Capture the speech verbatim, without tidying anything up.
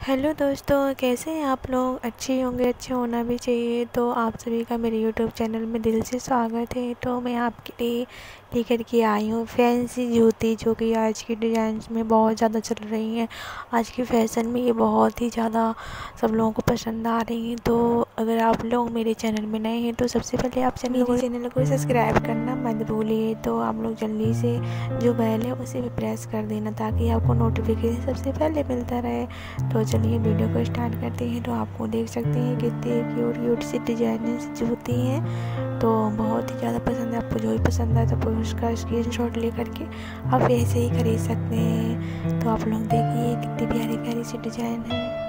Hello दोस्तों, कैसे हैं आप लोग। अच्छे होंगे, अच्छे होना भी चाहिए। तो आप सभी का मेरे यूट्यूब चैनल में दिल से स्वागत है। तो मैं आपके लिए लेकर के आई हूँ फैंसी जूती, जो कि आज की डिज़ाइंस में बहुत ज़्यादा चल रही हैं। आज के फैशन में ये बहुत ही ज़्यादा सब लोगों को पसंद आ रही हैं। तो अगर आप लोग मेरे चैनल में नए हैं तो सबसे पहले आप चैनल को चैनल को सब्सक्राइब करना मत भूलिए। तो आप लोग जल्दी से जो बेल है उसे भी प्रेस कर देना, ताकि आपको नोटिफिकेशन सबसे पहले मिलता रहे। तो चलिए वीडियो को स्टार्ट करते हैं। तो आपको देख सकते हैं कितनी क्यूट क्यूट सी डिजाइनिंग सी जूती हैं। तो बहुत ही ज़्यादा पसंद है। आपको जो भी पसंद आए तो उसका स्क्रीनशॉट ले करके आप ऐसे ही खरीद सकते हैं। तो आप लोग देखिए कितनी प्यारी प्यारी सी डिजाइन है।